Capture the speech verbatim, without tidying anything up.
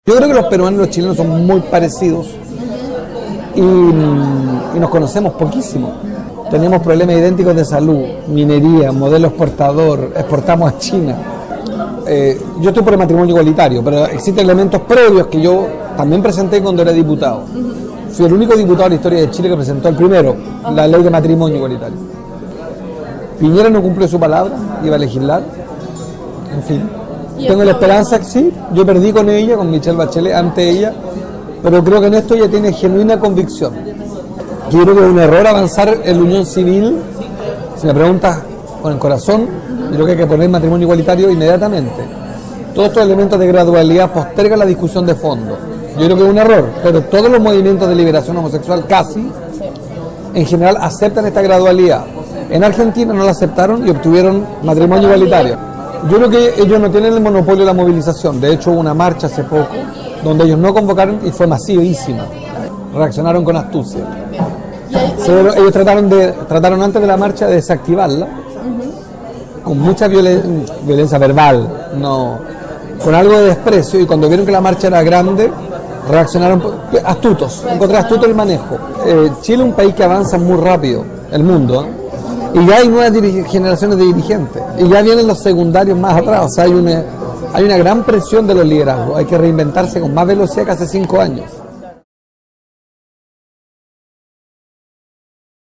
Yo creo que los peruanos y los chilenos son muy parecidos y, y nos conocemos poquísimo. Tenemos problemas idénticos de salud, minería, modelo exportador, exportamos a China. Eh, yo estoy por el matrimonio igualitario, pero existen elementos previos que yo también presenté cuando era diputado. Fui el único diputado de la historia de Chile que presentó el primero, la ley de matrimonio igualitario. Piñera no cumplió su palabra, iba a legislar, en fin. Tengo la esperanza que sí, yo perdí con ella, con Michelle Bachelet, ante ella, pero creo que en esto ella tiene genuina convicción. Yo creo que es un error avanzar en la unión civil, si me preguntas con el corazón, yo creo que hay que poner matrimonio igualitario inmediatamente. Todos estos elementos de gradualidad postergan la discusión de fondo. Yo creo que es un error, pero todos los movimientos de liberación homosexual, casi, en general aceptan esta gradualidad. En Argentina no la aceptaron y obtuvieron matrimonio igualitario. Yo creo que ellos no tienen el monopolio de la movilización. De hecho, hubo una marcha hace poco donde ellos no convocaron y fue masivísima. Reaccionaron con astucia. Pero ellos trataron, de, trataron antes de la marcha de desactivarla, con mucha violen, violencia verbal, no, con algo de desprecio, y cuando vieron que la marcha era grande, reaccionaron astutos. Encontré astuto el manejo. Eh, Chile es un país que avanza muy rápido, el mundo, ¿eh? Y ya hay nuevas generaciones de dirigentes, y ya vienen los secundarios más atrás, o sea, hay una, hay una gran presión de los liderazgos, hay que reinventarse con más velocidad que hace cinco años.